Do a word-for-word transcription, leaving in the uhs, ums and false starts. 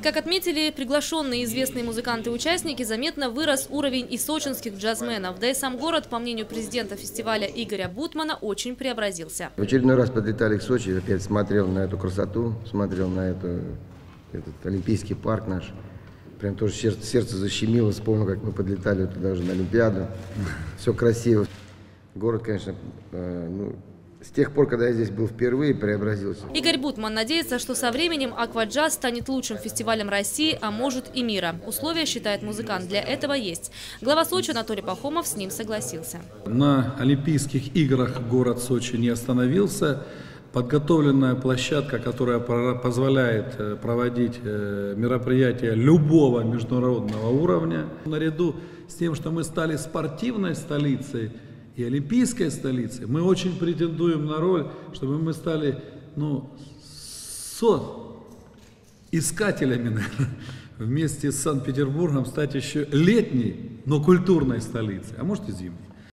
Как отметили приглашенные известные музыканты и участники, заметно вырос уровень и сочинских джазменов. Да и сам город, по мнению президента фестиваля Игоря Бутмана, очень преобразился. В очередной раз подлетали к Сочи, опять смотрел на эту красоту, смотрел на эту, этот Олимпийский парк наш. Прям тоже сердце, сердце защемило, вспомнил, как мы подлетали туда уже на Олимпиаду. Все красиво. Город, конечно, э, ну, с тех пор, когда я здесь был впервые, преобразился. Игорь Бутман надеется, что со временем акваджаз станет лучшим фестивалем России, а может и мира. Условия, считает музыкант, для этого есть. Глава Сочи Анатолий Пахомов с ним согласился. На Олимпийских играх город Сочи не остановился. Подготовленная площадка, которая позволяет проводить мероприятия любого международного уровня. Наряду с тем, что мы стали спортивной столицей и олимпийской столицей, мы очень претендуем на роль, чтобы мы стали, ну, соискателями, наверное, вместе с Санкт-Петербургом стать еще летней, но культурной столицей, а может и зимней.